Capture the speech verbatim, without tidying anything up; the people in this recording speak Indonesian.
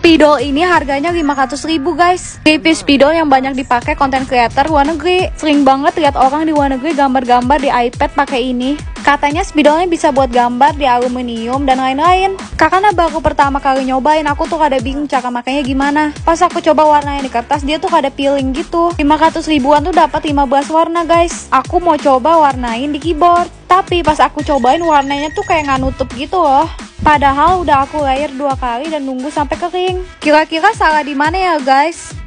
Spidol ini harganya lima ratus ribu guys. Review spidol yang banyak dipakai konten creator luar negeri. Sering banget lihat orang di luar negeri gambar-gambar di iPad pakai ini. Katanya spidolnya bisa buat gambar di aluminium dan lain-lain. Karena baru pertama kali nyobain, aku tuh kada bingung cara makanya gimana. Pas aku coba warnanya di kertas, dia tuh kada peeling gitu. lima ratus ribuan tuh dapat lima belas warna guys. Aku mau coba warnain di keyboard, tapi pas aku cobain warnanya tuh kayak nggak nutup gitu loh. Padahal udah aku layer dua kali dan nunggu sampai kering. Kira-kira salah di mana ya guys?